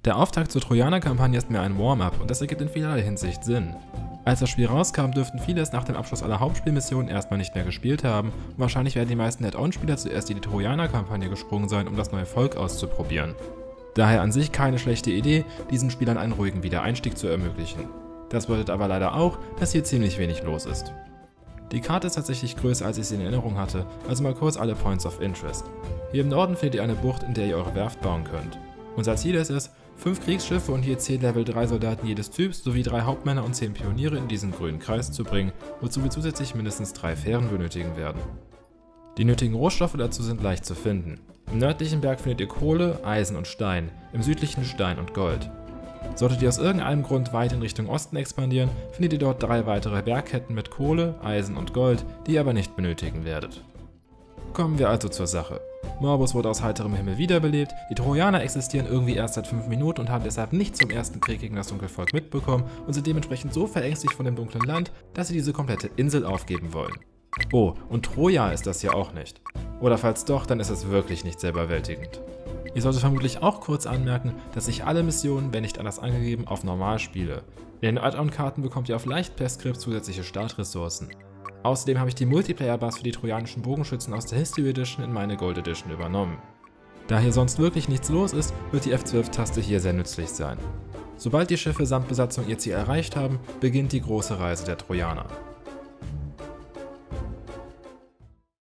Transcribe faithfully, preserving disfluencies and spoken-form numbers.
Der Auftakt zur Trojaner-Kampagne ist mehr ein Warm-up und das ergibt in vielerlei Hinsicht Sinn. Als das Spiel rauskam, dürften viele es nach dem Abschluss aller Hauptspielmissionen erstmal nicht mehr gespielt haben und wahrscheinlich werden die meisten Add-on-Spieler zuerst in die Trojaner-Kampagne gesprungen sein, um das neue Volk auszuprobieren. Daher an sich keine schlechte Idee, diesen Spielern einen ruhigen Wiedereinstieg zu ermöglichen. Das bedeutet aber leider auch, dass hier ziemlich wenig los ist. Die Karte ist tatsächlich größer, als ich sie in Erinnerung hatte, also mal kurz alle Points of Interest. Hier im Norden findet ihr eine Bucht, in der ihr eure Werft bauen könnt. Unser Ziel ist es, fünf Kriegsschiffe und je zehn Level drei Soldaten jedes Typs sowie drei Hauptmänner und zehn Pioniere in diesen grünen Kreis zu bringen, wozu wir zusätzlich mindestens drei Fähren benötigen werden. Die nötigen Rohstoffe dazu sind leicht zu finden. Im nördlichen Berg findet ihr Kohle, Eisen und Stein, im südlichen Stein und Gold. Solltet ihr aus irgendeinem Grund weit in Richtung Osten expandieren, findet ihr dort drei weitere Bergketten mit Kohle, Eisen und Gold, die ihr aber nicht benötigen werdet. Kommen wir also zur Sache. Morbus wurde aus heiterem Himmel wiederbelebt, die Trojaner existieren irgendwie erst seit fünf Minuten und haben deshalb nicht zum ersten Krieg gegen das Dunkelvolk mitbekommen und sind dementsprechend so verängstigt von dem dunklen Land, dass sie diese komplette Insel aufgeben wollen. Oh, und Troja ist das ja auch nicht. Oder falls doch, dann ist es wirklich nicht sehr überwältigend. Ihr solltet vermutlich auch kurz anmerken, dass ich alle Missionen, wenn nicht anders angegeben, auf normal spiele. In den Add-on-Karten bekommt ihr auf leicht per Skript zusätzliche Startressourcen. Außerdem habe ich die Multiplayer-Bars für die trojanischen Bogenschützen aus der History Edition in meine Gold Edition übernommen. Da hier sonst wirklich nichts los ist, wird die F zwölf Taste hier sehr nützlich sein. Sobald die Schiffe samt Besatzung ihr Ziel erreicht haben, beginnt die große Reise der Trojaner.